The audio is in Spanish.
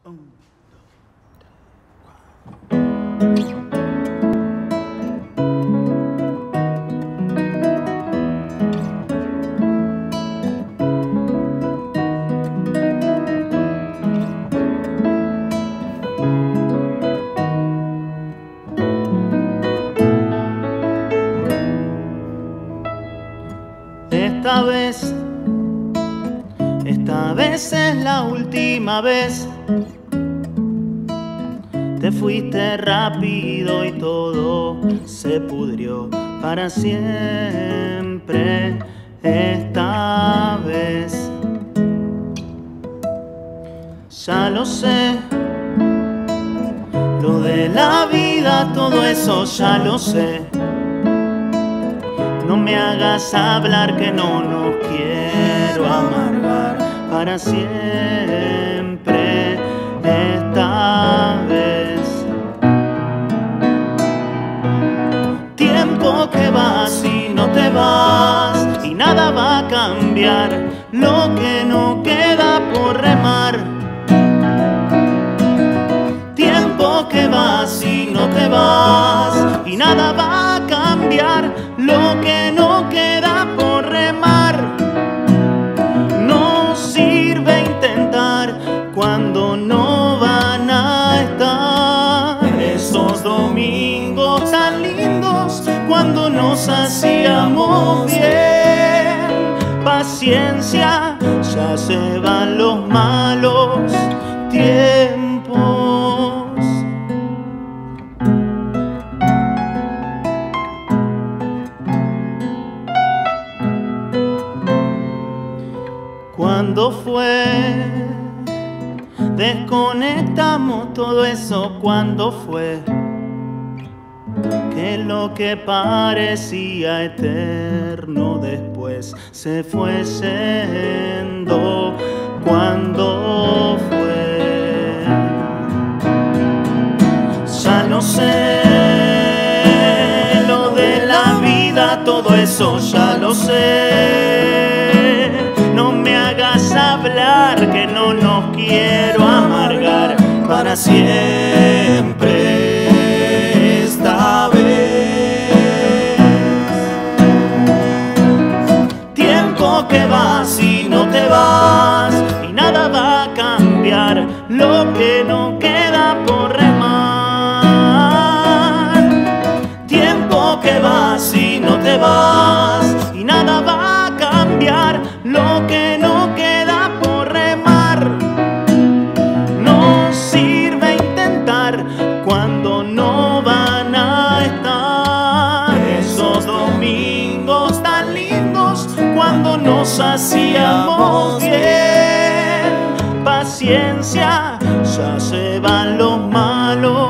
1, 2, 3, 4. Esta vez es la última vez. Te fuiste rápido y todo se pudrió para siempre. Esta vez ya lo sé, lo de la vida, todo eso ya lo sé. No me hagas hablar que no quiero amargar para siempre. Esta vez tiempo que vas y no te vas, y nada va a cambiar lo que no queda por remar. Tiempo que vas y no te vas, y nada va a cambiar lo que no queda por remar. No sirve intentar cuando no van a estar esos domingos tan lindos cuando nos hacíamos bien. Paciencia, ya se van los malos tiempos. ¿Cuándo fue? Desconectamos todo eso. ¿Cuándo fue? Que lo que parecía eterno después se fue yendo. ¿Cuándo fue? Ya no sé, lo de la vida, todo eso ya lo sé. No me hagas hablar que no nos quiero amargar para siempre. Esta vez tiempo que vas y no te vas, y nada va a cambiar lo que no queda por remar. Tiempo que vas y no te vas, y nada va a cambiar lo que no queda por remar. No sirve intentar cuando no van a estar esos domingos tan lindos cuando nos hacíamos bien. Paciencia, ya se van los malos